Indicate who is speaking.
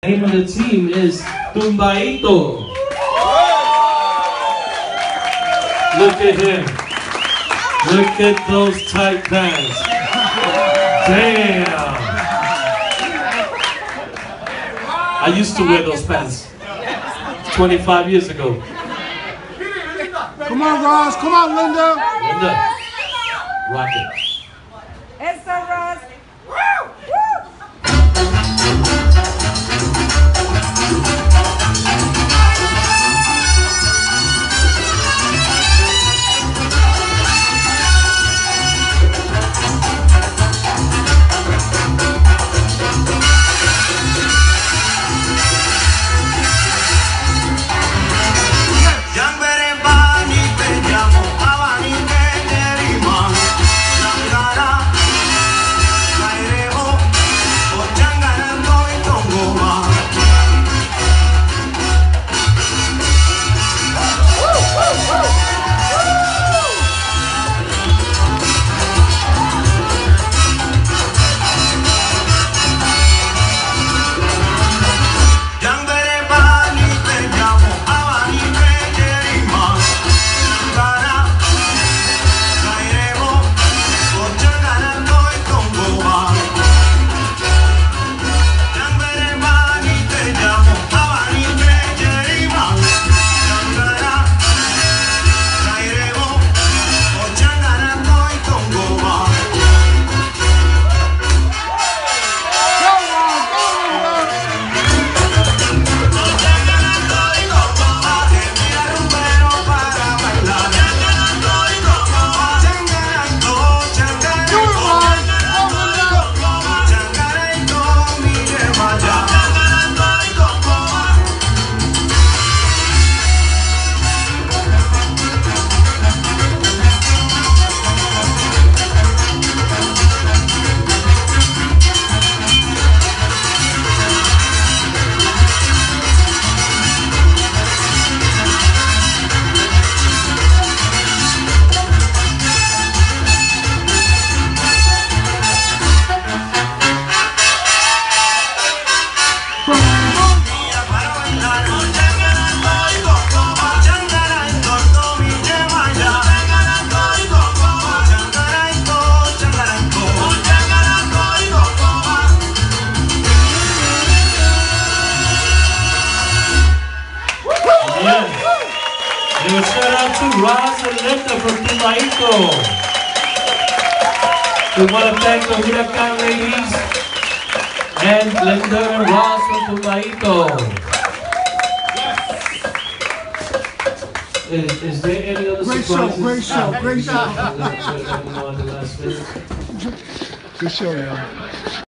Speaker 1: The name of the team is Tumbaito. Look at him. Look at those tight pants. Damn. I used to wear those pants 25 years ago.
Speaker 2: Come on, Ross. Come on, Linda.
Speaker 1: Linda, rock it.
Speaker 3: It's a Ross.
Speaker 1: And a shout out to Ross and Linda from Tumbaito. We want to thank the Huracan ladies and Linda and Ross from Tumbaito. Is there any other surprises?
Speaker 2: Great show. Good show, y'all.